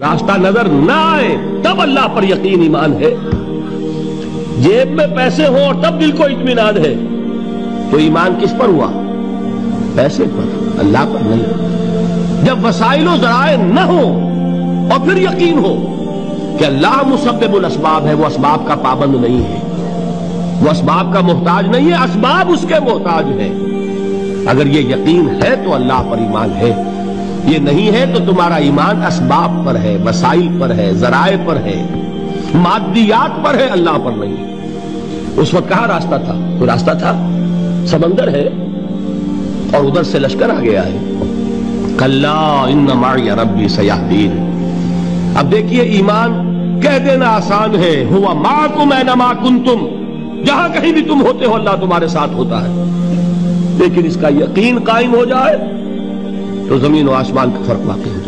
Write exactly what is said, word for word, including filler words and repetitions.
راستہ نظر نہ آئے تب اللہ پر یقین ایمان ہے. جیب میں پیسے ہوں اور تب دل کو اطمینان ہے تو ایمان کس پر ہوا؟ پیسے پر، اللہ پر نہیں. جب وسائل و ذرائع نہ ہوں اور پھر یقین ہو کہ اللہ مسبب الاسباب ہے، وہ اسباب کا پابند نہیں ہے، وہ اسباب کا محتاج نہیں ہے، اسباب اس کے محتاج ہیں. اگر یہ یقین ہے تو اللہ پر ایمان ہے، یہ نہیں ہے تو تمہارا ایمان اسباب پر ہے، وسائل پر ہے، ذرائع پر ہے، مادیات پر ہے، اللہ پر نہیں. اس وقت کہاں راستہ تھا؟ کوئی راستہ تھا؟ سمندر ہے اور ادھر سے لشکر آ گیا ہے. کلا ان معی ربی سیہدین. اب دیکھیے ایمان کہہ دینا آسان ہے، ہوا معکم اینما کنتم، جہاں کہیں بھی تم ہوتے ہو اللہ تمہارے ساتھ ہوتا ہے. لیکن اس کا یقین قائم ہو جائے تو زمین و آسمان کا فرق واقع ہے.